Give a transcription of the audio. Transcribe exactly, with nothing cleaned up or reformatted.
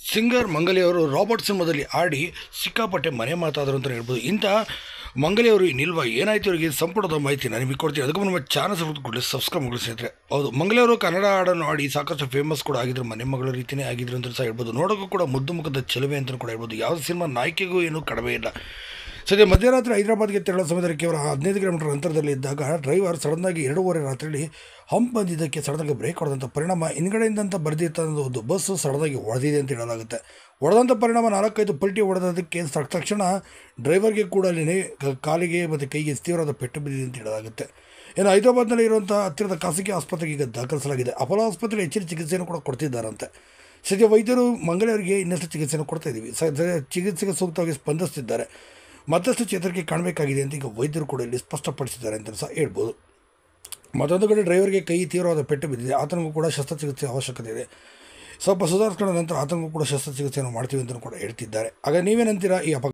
Singer ಮಂಗಲಿ ಅವರು Robert ಸಿನಿಮಾದಲ್ಲಿ ಆಡಿ ಸಿಕ್ಕಾಪಟ್ಟೆ ಮನೆ ಮಾತಾದರು ಅಂತ ಹೇಳ್ಬೋದು. ಇಂಥ ಮಂಗಲಿ ಅವರು ನಿಲ್ವ ಏನಾಯ್ತು ಅವರಿಗೆ ಸಂಪೂರ್ಣದ ಮಾಹಿತಿ ನಾನು ನಿಮಗೆ ಕೊಡ್ತೀನಿ. ಅದಕ್ಕೆ ನಮ್ಮ ಚಾನಲ್ ಕೊಡಲಿ ಸಬ್ಸ್ಕ್ರೈಬ್ ಮಾಡಿ ಸ್ನೇಹಿತರೆ. ಹೌದು, ಮಂಗಲಿ ಅವರು ಕನ್ನಡ ಹಾಡನ್ನು ಆಡಿ ಸಾಕಷ್ಟು ಫೇಮಸ್ ಕೂಡ ಆಗಿದ್ರು, ಮನೆ ಮಗಳ ರೀತಿಯೇ ಆಗಿದ್ರು ಅಂತ ಸಹ ಹೇಳ್ಬೋದು. ನೋಡೋಕ್ಕೂ ಕೂಡ ಮುದ್ದು ಮುಖದ ಚೆಲುವೆ ಅಂತಲೂ ಕೂಡ ಹೇಳ್ಬೋದು. ಯಾವುದೇ ಸಿನಿಮಾ ನಾಯಕಿಗೂ ಏನೂ ಕಡಿಮೆ ಇಲ್ಲ. ಸದ್ಯ ಮಧ್ಯರಾತ್ರಿ ಹೈದರಾಬಾದ್ಗೆ ತೆರಳೋ ಸಮಯದಲ್ಲಿ ಕೇವಲ ಹದಿನೈದು ಕಿಲೋಮೀಟರ್ ಅಂತರದಲ್ಲಿ ಇದ್ದಾಗ ಡ್ರೈವರ್ ಸಡನ್ನಾಗಿ ಎರಡೂವರೆ ರಾತ್ರಿಯಲ್ಲಿ ಹಂಪ್ ಬಂದಿದ್ದಕ್ಕೆ ಸಡನ್ನಾಗಿ ಬ್ರೇಕ್ ಹೊಡೆದಂಥ ಪರಿಣಾಮ ಹಿಂದ್ಗಡೆಯಿಂದಂತ ಬರೆದಿರ್ತಂಥ ಒಂದು ಬಸ್ಸು ಸಡನ್ನಾಗಿ ಹೊಡೆದಿದೆ ಅಂತ ಹೇಳಲಾಗುತ್ತೆ. ಹೊಡೆದಂಥ ಪರಿಣಾಮ ನಾಲ್ಕೈದು ಪಲ್ಟಿ ಹೊಡೆದೋದಕ್ಕೆ ತಕ್ಷಣ ಡ್ರೈವರ್ಗೆ ಕೂಡ ಅಲ್ಲಿ ಕಾಲಿಗೆ ಮತ್ತು ಕೈಗೆ ತೀವ್ರವಾದ ಪೆಟ್ಟು ಬಿದ್ದಿದೆ ಅಂತ ಹೇಳಲಾಗುತ್ತೆ. ಇನ್ನು ಹೈದರಾಬಾದ್ನಲ್ಲಿ ಇರುವಂಥ ಹತ್ತಿರದ ಖಾಸಗಿ ಆಸ್ಪತ್ರೆಗೆ ಈಗ ದಾಖಲಿಸಲಾಗಿದೆ. ಅಪೋಲೋ ಆಸ್ಪತ್ರೆಯಲ್ಲಿ ಹೆಚ್ಚಿನ ಚಿಕಿತ್ಸೆಯನ್ನು ಕೂಡ ಕೊಡ್ತಿದ್ದಾರಂತೆ. ಸದ್ಯ ವೈದ್ಯರು ಮಂಗಳೂರಿಗೆ ಇನ್ನಷ್ಟು ಚಿಕಿತ್ಸೆಯನ್ನು ಕೊಡ್ತಾ ಇದ್ದೀವಿ, ಚಿಕಿತ್ಸೆಗೆ ಸೂಕ್ತವಾಗಿ ಸ್ಪಂದಿಸ್ತಿದ್ದಾರೆ, ಮತ್ತಷ್ಟು ಚೇತರಿಕೆ ಕಾಣಬೇಕಾಗಿದೆ ಅಂತ ಈಗ ವೈದ್ಯರು ಕೂಡ ಇಲ್ಲಿ ಸ್ಪಷ್ಟಪಡಿಸಿದ್ದಾರೆ ಅಂತ ಸಹ ಹೇಳ್ಬೋದು. ಮತ್ತೊಂದು ಕಡೆ ಡ್ರೈವರ್ಗೆ ಕೈ ತೀವ್ರವಾದ ಪೆಟ್ಟು ಬಿದ್ದಿದೆ, ಆತನಿಗೂ ಕೂಡ ಶಸ್ತ್ರಚಿಕಿತ್ಸೆ ಅವಶ್ಯಕತೆ ಇದೆ. ಸ್ವಲ್ಪ ಸುಧಾರಿಸ್ಕೊಂಡ ನಂತರ ಆತನಿಗೂ ಕೂಡ ಶಸ್ತ್ರಚಿಕಿತ್ಸೆಯನ್ನು ಮಾಡ್ತೀವಿ ಅಂತ ಕೂಡ ಹೇಳ್ತಿದ್ದಾರೆ. ಆಗ ನೀವೇನಂತೀರಾ ಈ ಅಪ